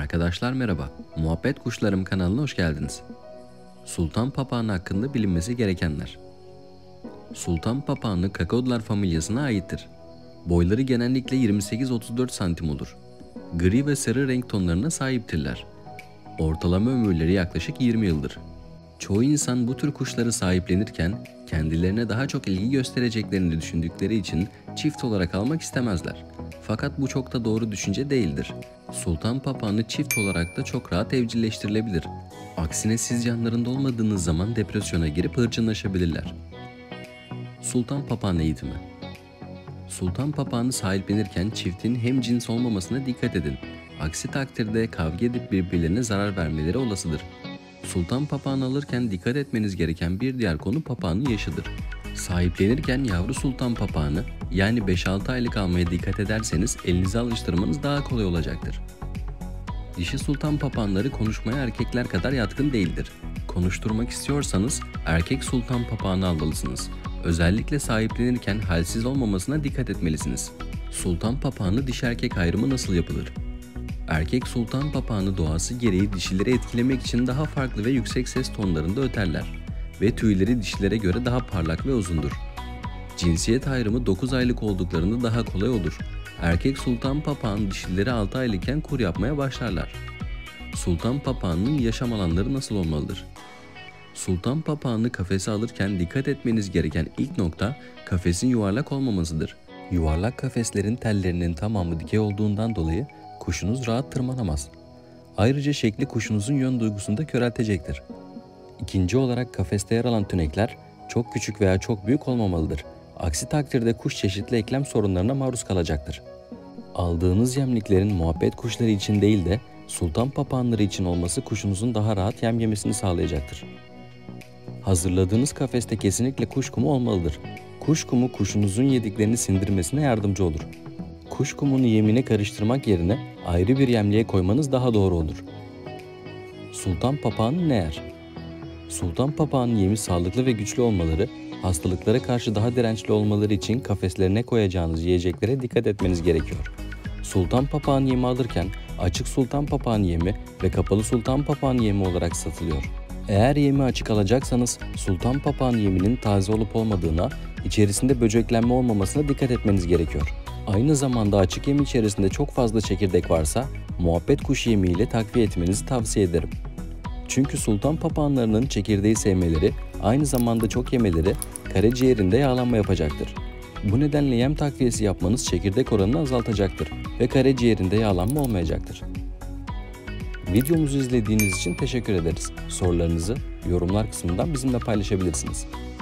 Arkadaşlar merhaba, Muhabbet Kuşlarım kanalına hoş geldiniz. Sultan papağanı hakkında bilinmesi gerekenler. Sultan papağanı kakaodular familyasına aittir. Boyları genellikle 28-34 santim olur. Gri ve sarı renk tonlarına sahiptirler. Ortalama ömürleri yaklaşık 20 yıldır. Çoğu insan bu tür kuşları sahiplenirken kendilerine daha çok ilgi göstereceklerini düşündükleri için çift olarak almak istemezler. Fakat bu çok da doğru düşünce değildir. Sultan papağanı çift olarak da çok rahat evcilleştirilebilir. Aksine siz yanlarında olmadığınız zaman depresyona girip hırçınlaşabilirler. Sultan papağanı eğitimi. Sultan papağanı sahiplenirken çiftin hemcins olmamasına dikkat edin. Aksi takdirde kavga edip birbirlerine zarar vermeleri olasıdır. Sultan papağanı alırken dikkat etmeniz gereken bir diğer konu papağanın yaşıdır. Sahiplenirken yavru sultan papağanı yani 5-6 aylık almaya dikkat ederseniz elinize alıştırmanız daha kolay olacaktır. Dişi sultan papağanları konuşmaya erkekler kadar yatkın değildir. Konuşturmak istiyorsanız erkek sultan papağanı almalısınız. Özellikle sahiplenirken halsiz olmamasına dikkat etmelisiniz. Sultan papağanı dişi erkek ayrımı nasıl yapılır? Erkek sultan papağanı doğası gereği dişileri etkilemek için daha farklı ve yüksek ses tonlarında öterler ve tüyleri dişilere göre daha parlak ve uzundur. Cinsiyet ayrımı 9 aylık olduklarında daha kolay olur. Erkek sultan papağan dişileri 6 aylıkken kur yapmaya başlarlar. Sultan papağanının yaşam alanları nasıl olmalıdır? Sultan papağanını kafese alırken dikkat etmeniz gereken ilk nokta kafesin yuvarlak olmamasıdır. Yuvarlak kafeslerin tellerinin tamamı dikey olduğundan dolayı kuşunuz rahat tırmanamaz. Ayrıca şekli kuşunuzun yön duygusunu da köreltecektir. İkinci olarak kafeste yer alan tünekler çok küçük veya çok büyük olmamalıdır. Aksi takdirde kuş çeşitli eklem sorunlarına maruz kalacaktır. Aldığınız yemliklerin muhabbet kuşları için değil de sultan papağanları için olması kuşunuzun daha rahat yem yemesini sağlayacaktır. Hazırladığınız kafeste kesinlikle kuş kumu olmalıdır. Kuş kumu kuşunuzun yediklerini sindirmesine yardımcı olur. Kuş kumunu yemine karıştırmak yerine ayrı bir yemliğe koymanız daha doğru olur. Sultan papağanı ne yer? Sultan papağanı yemi sağlıklı ve güçlü olmaları, hastalıklara karşı daha dirençli olmaları için kafeslerine koyacağınız yiyeceklere dikkat etmeniz gerekiyor. Sultan papağanı yemi alırken açık sultan papağanı yemi ve kapalı sultan papağanı yemi olarak satılıyor. Eğer yemi açık alacaksanız sultan papağanı yeminin taze olup olmadığına, içerisinde böceklenme olmamasına dikkat etmeniz gerekiyor. Aynı zamanda açık yem içerisinde çok fazla çekirdek varsa muhabbet kuşu yemiyle takviye etmenizi tavsiye ederim. Çünkü sultan papağanlarının çekirdeği sevmeleri, aynı zamanda çok yemeleri karaciğerinde yağlanma yapacaktır. Bu nedenle yem takviyesi yapmanız çekirdek oranını azaltacaktır ve karaciğerinde yağlanma olmayacaktır. Videomuzu izlediğiniz için teşekkür ederiz. Sorularınızı yorumlar kısmından bizimle paylaşabilirsiniz.